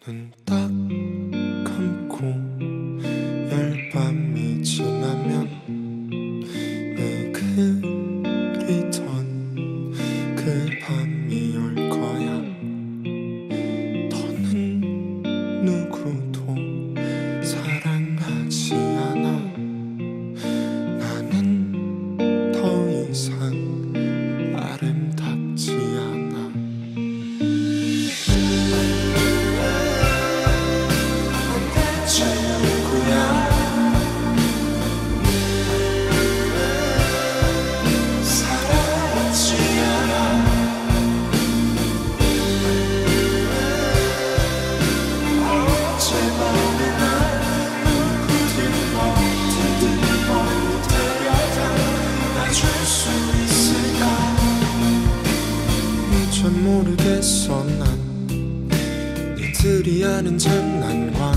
눈 딱 감고 열밤이 지나면 늘 그리던 그 밤이 올 거야. 더는 누구도 사랑하지 않아. 나는 더 이상 아름답지 않아. 대체 누구야? 사랑하지 않아. 어제밤에 난 누구든 어디든 멀리 데려다 놔줄 수 있을까? 이젠 모르겠어. 난 니들이 아는 장난과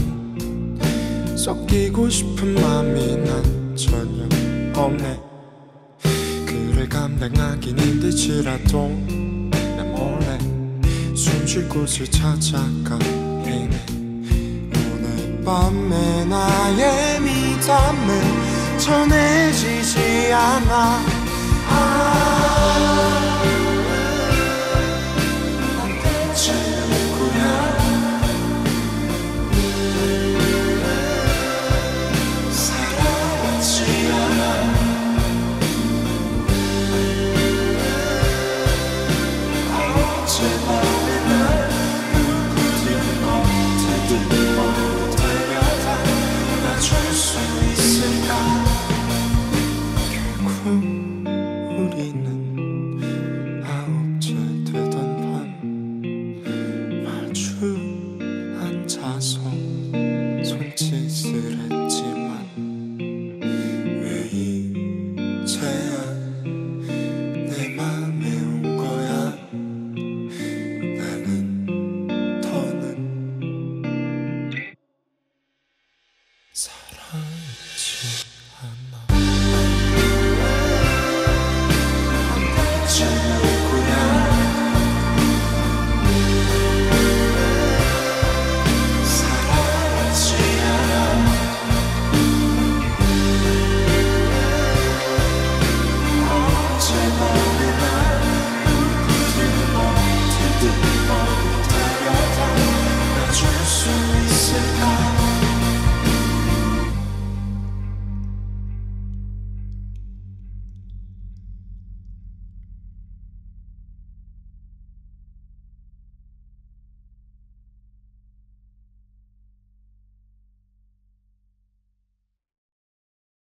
섞이고 싶은 맘이 난 전혀 없네. 그를 감당하긴 힘들지라도 난 몰래 숨 쉴 곳을 찾아가 헤매. 오늘 밤에 나의 미담은 전해지지 않아.